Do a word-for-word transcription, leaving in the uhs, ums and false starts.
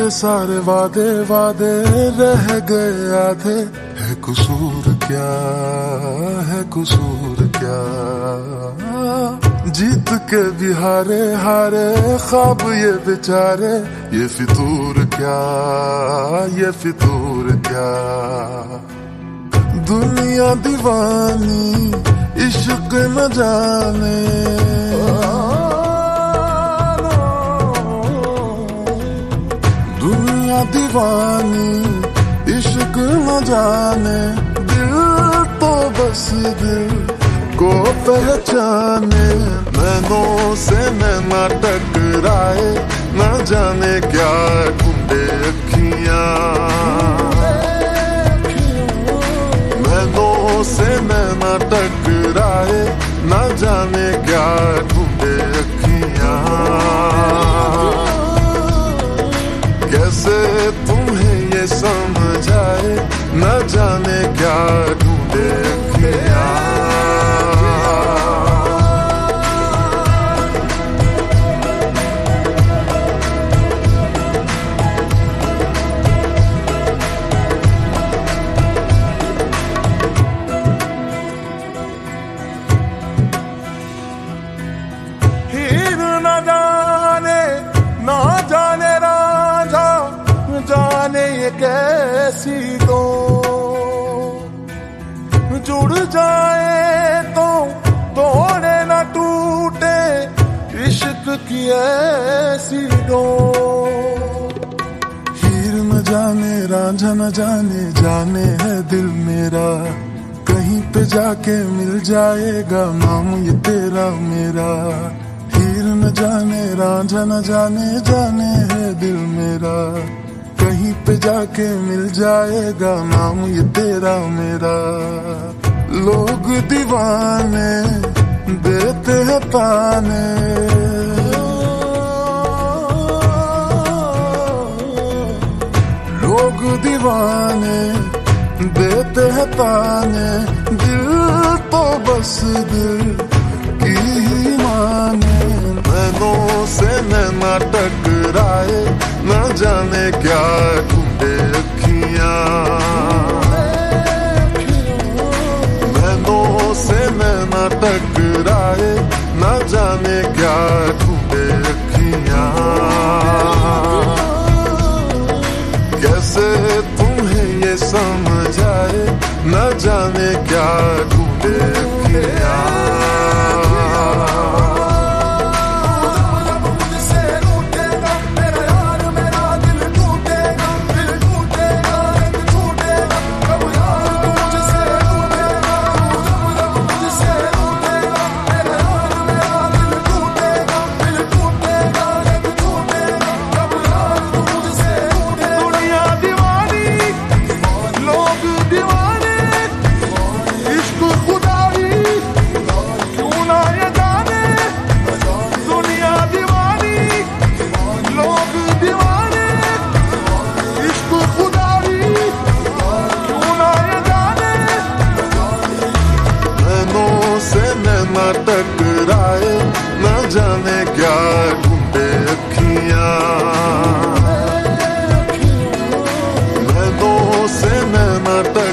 सारे वादे वादे रह गए आधे। है कसूर क्या, है कसूर क्या, जीत के भी हारे हारे ख्वाब ये बेचारे। ये फितूर क्या, ये फितूर क्या, दुनिया दीवानी इश्क न जाने। दुनिया दीवानी इश्क न जाने, दिल तो बस दिल को पहचाने। नैनों से नैना टकराए, न जाने क्या ढूंढे अखियां। नैनों से नैना टकराए, न जाने क्या ढूंढे अखियां। कैसे तुम्हें ये समझाए, न जाने क्या ढूंढे अखियां। हीर न जाने, ना जाने राजा, जाने ये कैसी दो जुड़ जाए तो तोड़े न टूटे, इश्क की ऐसी डो। हीर न जाने रांझा न जाने, जाने है दिल मेरा। कहीं पे जाके मिल जाएगा नाम ये तेरा मेरा। हीर न जाने रांझा न जाने, जाने है दिल मेरा। कहीं पे जाके मिल जाएगा नाम ये तेरा मेरा। लोग दीवाने देते हैं ताने, लोग दीवाने देते हैं ताने। दिल तो बस दिल की ही माने। नैनों से नैना टकराए, न जाने क्या ढूंढे अखियां। नैनों से नैना टकराए, न जाने क्या ढूंढे अखियां। कैसे तुम्हें ये समझाए, न जाने क्या ढूंढे अखियां। न टकराए, न जाने क्या ढूंढे अखियां। नैनों से नैना